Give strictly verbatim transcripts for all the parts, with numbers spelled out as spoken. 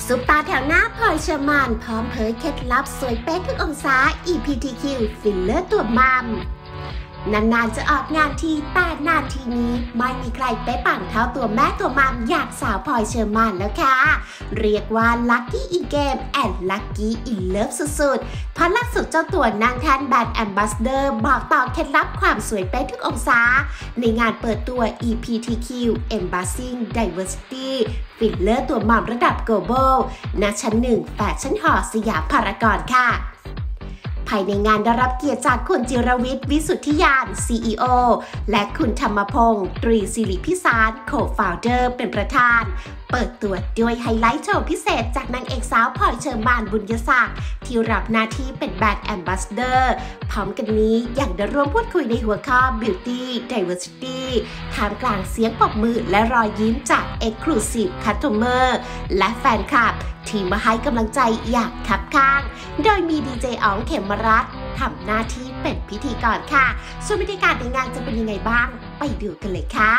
ซุปตาแถวหน้าพลอยเชอร์มานพร้อมเผยเคล็ดลับสวยเป๊ะทุกองศา อี พี ที คิว ฟิลเลอร์ตัวมัมนานๆจะออกงานทีแต่นาทีนี้ไม่มีใครเป๊ะปังเท่าตัวแม่ตัวมัมอย่างสาวพลอยเชอร์มานแล้วค่ะเรียกว่าลัคกี้อินเกมแอนด์ลัคกี้อินเลิฟสุดๆเพราะล่าสุดเจ้าตัวนางแทนแบรนด์แอมบาสเดอร์บอกต่อเคล็ดลับความสวยเป๊ะทุกองศาในงานเปิดตัว อี พี ที คิว Embracing Diversity ฟิลเลอร์ตัวมัมระดับ Global ณ ชั้นหนึ่งแฟชั่นหอสยามพารากอนค่ะภายในงานได้รับเกียรติจากคุณจิรวิทย์วิสุทธิยาน ซี อี โอ และคุณธรรมพงศ์ตรีศิริพิสาร Co-founder เป็นประธานเปิดตัวด้วยไฮไลท์โชว์พิเศษจากนางเอกสาวพลอยเชอร์มานบุญยศักดิ์ที่รับหน้าที่เป็นแบรนด์แอมบาสเดอร์พร้อมกันนี้ยังได้ร่วมพูดคุยในหัวข้อ Beauty Diversity ท่ามกลางเสียงปรบมือและรอยยิ้มจาก Exclusive Customer และแฟนคลับที่มาให้กำลังใจอย่างคับข้างโดยมีดีเจอ๋องเขมรัตน์ทำหน้าที่เป็นพิธีกรค่ะส่วนบรรยากาศในงานจะเป็นยังไงบ้างไปดูกันเลยค่ะ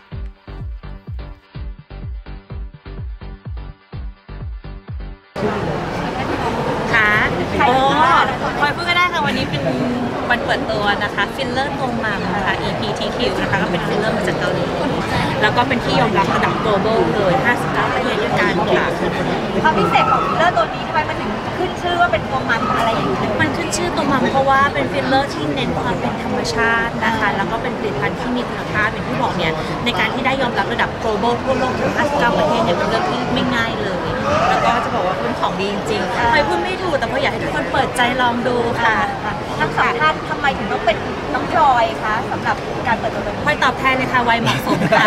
ค่ะโอ้พลอยพูดก็ได้ค่ะวันนี้เป็นวันเปิดตัวนะคะฟิลเลอร์ตัวมัมนะคะ อี พี ที คิว นะคะก็เป็นฟิลเลอร์มาจากเกาหลีแล้วก็เป็นที่ยอมรับระดับ global เลยห้าสิบเก้าประเทศด้วยกันค่ะความพิเศษของฟิลเลอร์ตัวนี้ทำไมมันถึงขึ้นชื่อว่าเป็นตัวมัมอะไรอย่างนี้มันขึ้นชื่อตัวมัมเพราะว่าเป็นฟิลเลอร์ที่เน้นความเป็นธรรมชาตินะคะแล้วก็เป็นผลิตภัณฑ์ที่มีคุณภาพเป็นที่บอกเนี่ยในการที่ได้ยอมรับระดับ global ทั่วโลกถึงห้าสิบเก้าประเทศเนี่ยเป็นเรื่องที่ไม่ง่ายเลยแล้วก็จะบอกว่าเป็นของดีจริงๆพลอยพูดไม่ถูกแต่พลอยอยากให้ทุกคนเปิดใจลองดูค่ะทั้งสองท่านทำไมถึงต้องเป็นน้องพลอยคะสำหรับการเปิดตัวพลอยตอบแทนเลยค่ะวัยเหมาะสมค่ะ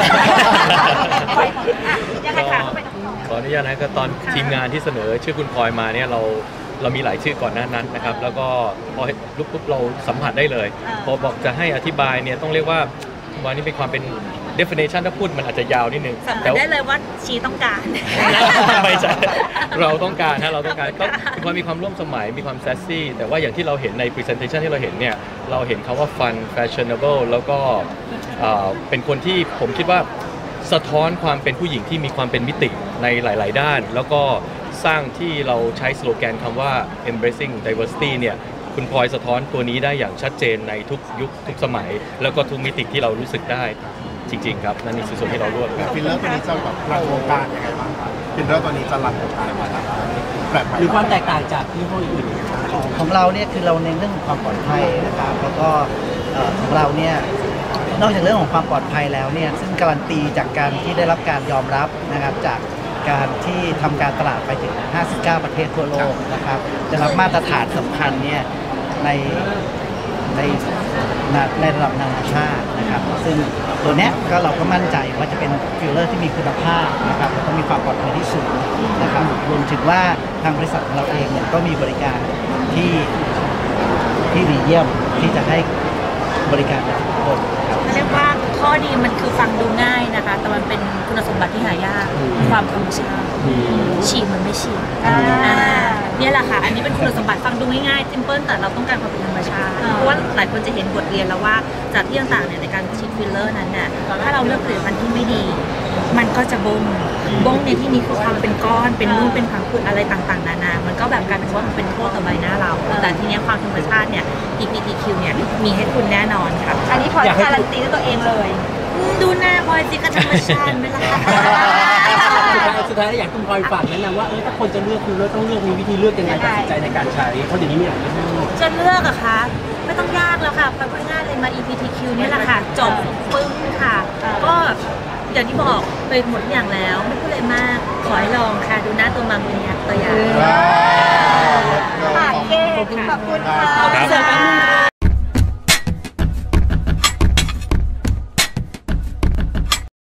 ยังไงคะขออนุญาตนะก็ตอนทีมงานที่เสนอชื่อคุณพลอยมาเนี่ยเราเรามีหลายชื่อก่อนหน้านั้นนะครับแล้วก็พอลุกปุ๊บเราสัมผัสได้เลยพอบอกจะให้อธิบายเนี่ยต้องเรียกว่าวันนี้เป็นความเป็น definition ถ้าพูดมันอาจจะยาวนิดนึงแต่ได้เลยว่าชีต้องการไม่ใช่เราต้องการฮะเราต้องการก็มันมีความร่วมสมัยมีความแซสซี่แต่ว่าอย่างที่เราเห็นใน presentation ที่เราเห็นเนี่ยเราเห็นคำว่า fun fashionable แล้วก็เป็นคนที่ผมคิดว่าสะท้อนความเป็นผู้หญิงที่มีความเป็นมิติในหลายๆด้านแล้วก็สร้างที่เราใช้สโลแกนคำว่า embracing diversity เนี่ยคุณพลอยสะท้อนตัวนี้ได้อย่างชัดเจนในทุกยุคทุกสมัยแล้วก็ทุกมิติที่เรารู้สึกได้จริงๆครับนั่นนี่คือส่วนที่เราร่วมฟิลเลอร์ตัวนี้จะแบบรันวงการยังไงบ้างครับฟิลเลอร์ตัวนี้จะรันวงการมาแบบหรือความแตกต่างจากยี่ห้ออื่นของเราเนี่ยคือเราเน้นเรื่องความปลอดภัยนะครับแล้วก็ของเราเนี่ยนอกจากเรื่องของความปลอดภัยแล้วเนี่ยซึ่งการันตีจากการที่ได้รับการยอมรับนะครับจากการที่ทำการตลาดไปถึงห้าสิบเก้าประเทศทั่วโลกนะครับได้รับมาตรฐานสำคัญเนี่ยในในในระดับนานาชาตินะครับซึ่งตัวเนี้ยก็เราก็มั่นใจว่าจะเป็นฟิลเลอร์ที่มีคุณภาพนะครับแล้วก็มีความปลอดภัยที่สูงนะครับรวมถึงว่าทางบริษัทของเราเองเนี่ยก็มีบริการที่ที่ดีเยี่ยมที่จะให้บริการกับทุกคนครับเรียกว่าข้อดีมันคือฟังดูง่ายนะคะแต่มันเป็นคุณสมบัติที่หายากความธรรมชาติฉีดมันไม่ฉีดนี่แหละค่ะอันนี้เป็นคุณสมบัติฟังดูง่ายๆซิมเพิลแต่เราต้องการความเป็นธรรมชาติเพราะว่าหลายคนจะเห็นบทเรียนแล้วว่าจากที่ต่างๆเนี่ยในการฉีดฟิลเลอร์นั้นเนี่ยถ้าเราเลือกผลิตภัณฑ์ที่ไม่ดีมันก็จะบงบงในที่นี้คือความเป็นก้อนเป็นนุ่มเป็นผังผืดอะไรต่างๆนานามันก็แบบกลายเป็นว่ามันเป็นโทษต่อใบหน้าเราแต่ทีนี้ความธรรมชาติเนี่ย อี พี ที คิว เนี่ยมีให้คุณแน่นอนค่ะอันนี้พลอยการันตีด้วยตัวเองเลยดูหน้าพลอยสิก็ธรรมชาติไม่ละสุดท้ายอยากคุณพลอยฝากแนะนำว่าเออถ้าคนจะเลือกคุณเลือกต้องเลือกมีวิธีเลือกยังไงตัดสินใจในการใช้เพราะเดี๋ยวนี้มีหลายยี่ห้อจะเลือกอะคะไม่ต้องยากแล้วค่ะพลอยพูดง่ายเลยมา อี พี ที คิว นี่แหละค่ะจบปึ้งค่ะก็อย่างที่บอกไปหมดอย่างแล้วไม่พูดอะไรมากขอให้ลองค่ะดูหน้าตัวมัมเป็นตัวอย่าง